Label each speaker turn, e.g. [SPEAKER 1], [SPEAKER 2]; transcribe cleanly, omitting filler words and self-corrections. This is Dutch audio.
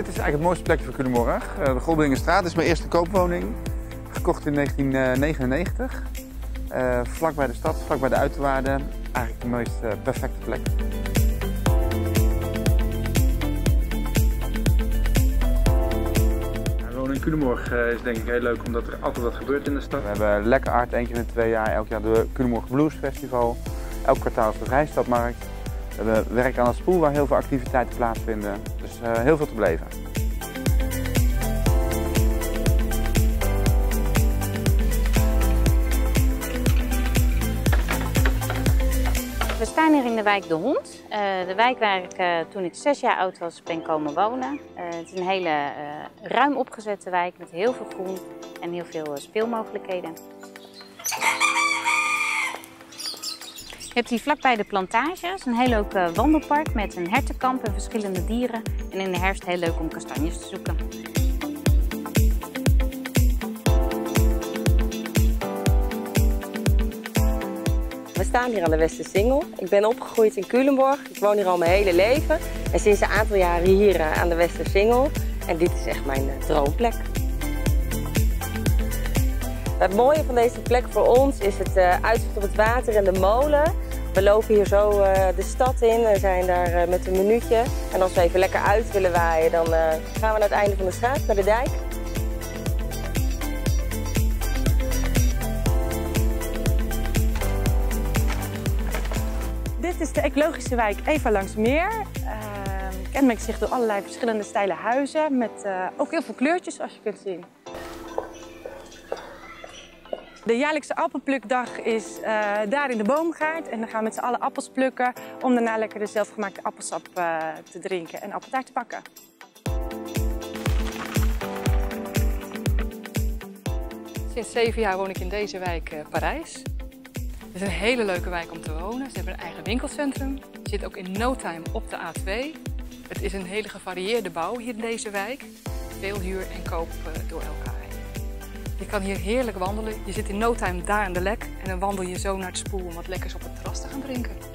[SPEAKER 1] Dit is eigenlijk het mooiste plekje voor Culemborg. De Goldingenstraat is mijn eerste koopwoning. Gekocht in 1999. Vlak bij de stad, vlak bij de uiterwaarden. Eigenlijk de meest perfecte plek. Wonen in Culemborg is denk ik heel leuk omdat er altijd wat gebeurt in de stad. We hebben Lekker Art 1 keer in 2 jaar, elk jaar de Culemborg Blues Festival. Elk kwartaal is de Rijstadmarkt. We hebben werk aan het spoel waar heel veel activiteiten plaatsvinden. Dus heel veel te beleven.
[SPEAKER 2] We staan hier in de wijk De Hond. De wijk waar ik toen ik 6 jaar oud was ben komen wonen. Het is een hele ruim opgezette wijk met heel veel groen en heel veel speelmogelijkheden. Je hebt hier vlakbij de Plantages een heel leuk wandelpark met een hertenkamp en verschillende dieren. En in de herfst heel leuk om kastanjes te zoeken.
[SPEAKER 3] We staan hier aan de Westersingel. Ik ben opgegroeid in Culemborg. Ik woon hier al mijn hele leven. En sinds een aantal jaren hier aan de Westersingel. En dit is echt mijn droomplek. Het mooie van deze plek voor ons is het uitzicht op het water en de molen. We lopen hier zo de stad in. We zijn daar met een minuutje. En als we even lekker uit willen waaien, dan gaan we naar het einde van de straat, naar de dijk.
[SPEAKER 4] Dit is de ecologische wijk Eva Langsmeer. Kenmerkt zich door allerlei verschillende stijle huizen met ook heel veel kleurtjes zoals je kunt zien. De jaarlijkse appelplukdag is daar in de boomgaard en dan gaan we met z'n allen appels plukken om daarna lekker de zelfgemaakte appelsap te drinken en appeltaart te bakken.
[SPEAKER 5] Sinds 7 jaar woon ik in deze wijk Parijs. Het is een hele leuke wijk om te wonen. Ze hebben een eigen winkelcentrum. Je zit ook in no time op de A2. Het is een hele gevarieerde bouw hier in deze wijk. Veel huur en koop door elkaar heen. Je kan hier heerlijk wandelen. Je zit in no time daar aan de Lek en dan wandel je zo naar het spoel om wat lekkers op het terras te gaan drinken.